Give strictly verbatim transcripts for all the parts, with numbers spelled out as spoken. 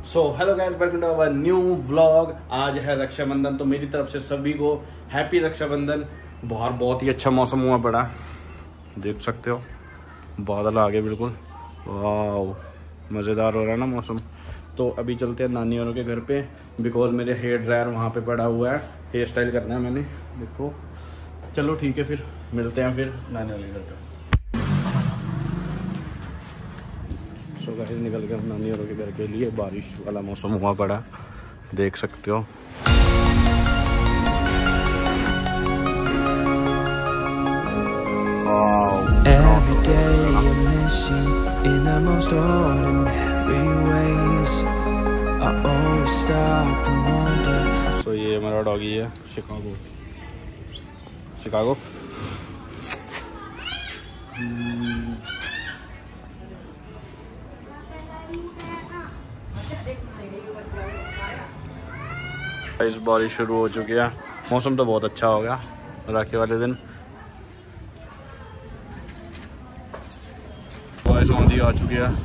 So hello guys, welcome to our new vlog. आज है रक्षा बंधन, तो मेरी तरफ से सभी को हैप्पी रक्षा बंधन। बाहर बहुत ही अच्छा मौसम हुआ पड़ा, देख सकते हो, बादल आ गए बिल्कुल, वाह मज़ेदार हो रहा है ना मौसम। तो अभी चलते हैं नानी वालों के घर पे, बिकॉज मेरे हेयर ड्रायर वहाँ पे पड़ा हुआ है, हेयर स्टाइल करना है मैंने, देखो। चलो ठीक है, फिर मिलते हैं फिर नानी वाले घर पे। सो गाइस निकल गए नानी वालों के घर के लिए, बारिश वाला मौसम हुआ पड़ा, देख सकते हो। Every day I miss you in the most ordinary ways. I always stop and wonder. So ये हमारा डॉगी है, शिकागो। शिकागो इस बारिश शुरू हो चुकी है, मौसम तो बहुत अच्छा हो गया राखी वाले दिन। बारिश आंधी आ चुकी है।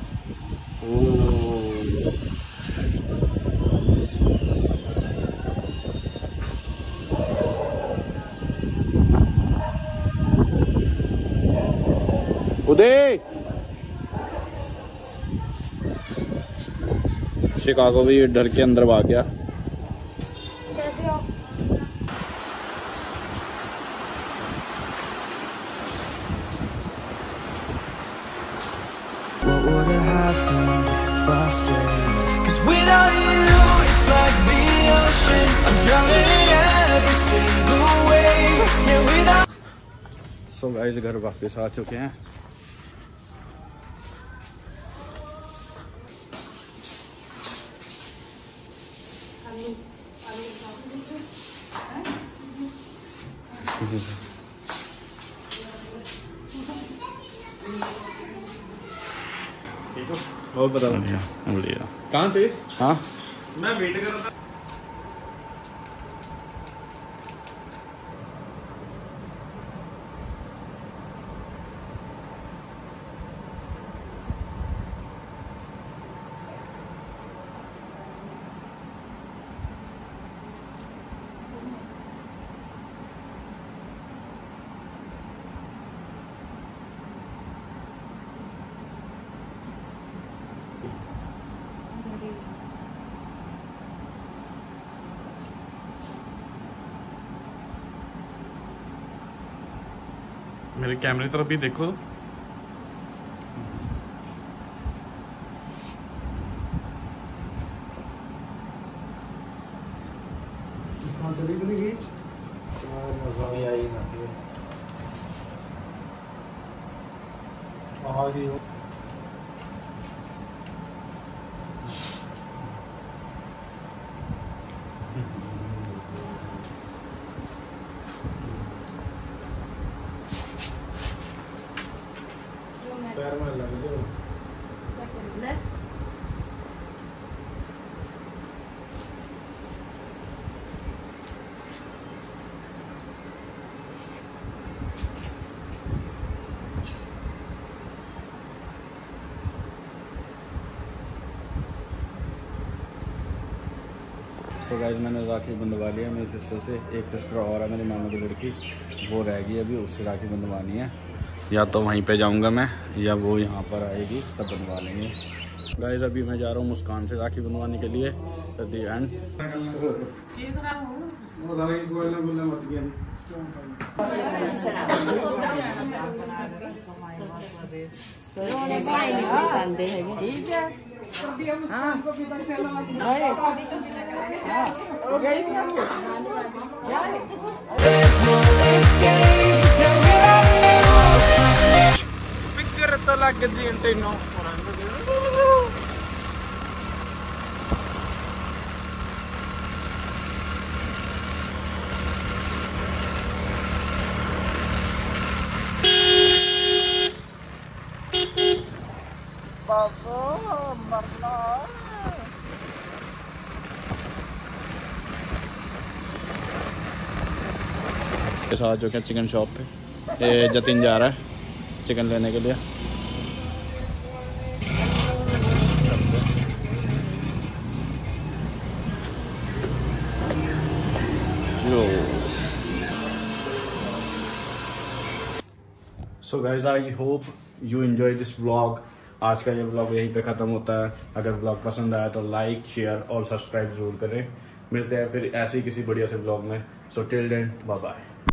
उदय शिकागो भी डर के अंदर भाग गया। What would have happened if I stayed? 'Cause without you, it's like the ocean. I'm drowning in every single wave. Yeah, without. So guys घर वापस आ चुके हैं। और बताओ बढ़िया कहाँ थे? हाँ मैं वेट कर रहा था। मेरे कैमरे तरफ भी देखो। चली भी नहीं आई ना पैर में लग गए। सो गाइस मैंने राखी बंधवा लिया मेरी सिस्टर से। एक सिस्टर और है मेरी मामा की लड़की, वो रह गई अभी, उससे राखी बंधवानी है। या तो वहीं पे जाऊंगा मैं, या वो यहाँ पर आएगी तब बनवा लेंगे। गाइस अभी मैं जा रहा हूँ मुस्कान से राखी बनवाने के लिए। एट द एंड तो लग गई तेनों बाबा मरना। आ चुके हैं चिकन शॉप पे, ये जतिन जा रहा है चिकन लेने के लिए। So guys I hope you enjoy this vlog. आज का ये व्लॉग यहीं पे ख़त्म होता है। अगर व्लॉग पसंद आया तो लाइक शेयर और सब्सक्राइब जरूर करें। मिलते हैं फिर ऐसे ही किसी बढ़िया से व्लॉग में। So till then bye bye.